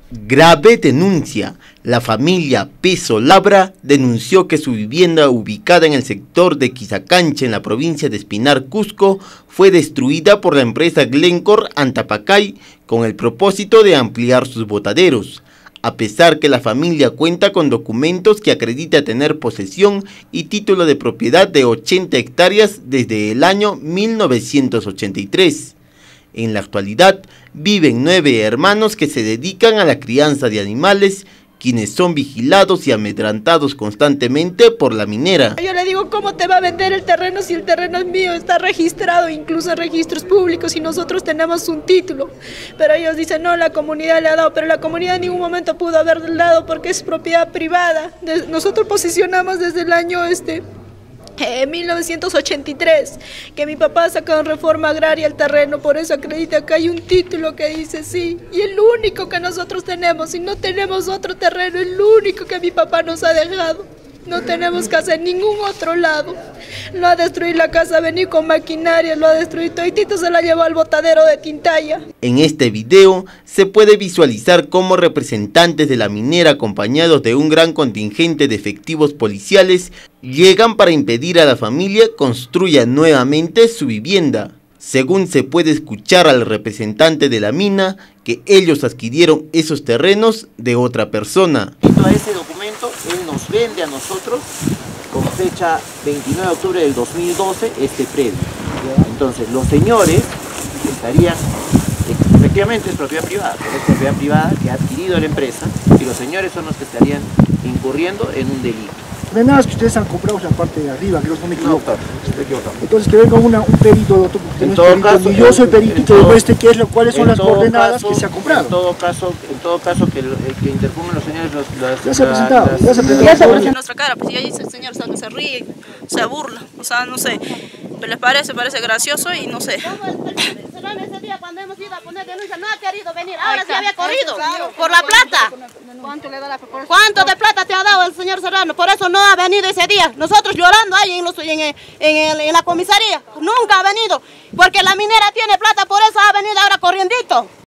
Grave denuncia. La familia Peso Labra denunció que su vivienda ubicada en el sector de Quisacancha, en la provincia de Espinar, Cusco, fue destruida por la empresa Glencore Antapacay con el propósito de ampliar sus botaderos. A pesar que la familia cuenta con documentos que acredita tener posesión y título de propiedad de 80 hectáreas desde el año 1983. En la actualidad viven 9 hermanos que se dedican a la crianza de animales, quienes son vigilados y amedrentados constantemente por la minera. Yo le digo, ¿cómo te va a vender el terreno si el terreno es mío? Está registrado, incluso en registros públicos, y nosotros tenemos un título. Pero ellos dicen, no, la comunidad le ha dado, pero la comunidad en ningún momento pudo haber dado porque es propiedad privada. Nosotros posicionamos desde el año 1983, que mi papá ha sacado en reforma agraria el terreno, por eso acredita que hay un título que dice sí, y el único que nosotros tenemos, y no tenemos otro terreno, el único que mi papá nos ha dejado. No tenemos casa en ningún otro lado. Lo ha destruido la casa, ha venido con maquinaria, lo ha destruido toditito, se la llevó al botadero de Tintaya. En este video se puede visualizar cómo representantes de la minera, acompañados de un gran contingente de efectivos policiales, llegan para impedir a la familia construya nuevamente su vivienda. Según se puede escuchar al representante de la mina, que ellos adquirieron esos terrenos de otra persona. A ese documento, él nos vende a nosotros, con fecha 29 de octubre del 2012, este predio. Entonces, los señores estarían, efectivamente es propiedad privada, pero es propiedad privada que ha adquirido la empresa, y los señores son los que estarían incurriendo en un delito. De nada es que ustedes han comprado la parte de arriba, creo que no me equivoco. No, equivocado. Entonces que venga un perito, doctor, porque no es perito, caso, yo soy perito, y que demuestre cuáles son las coordenadas que se ha comprado. En todo caso que interpongan los señores ya se ha presentado, ya se ha presentado. En nuestra cara, pues ya dice el señor, se ríe, se burla, o sea, no sé, les parece gracioso y no sé. Ese día cuando hemos ido a poner denuncia no ha querido venir, ahora sí había corrido, por la plata. ¿Cuánto de plata te ha dado el señor Serrano? Por eso no ha venido ese día. Nosotros llorando ahí en la comisaría, nunca ha venido, porque la minera tiene plata, por eso ha venido ahora corriendito.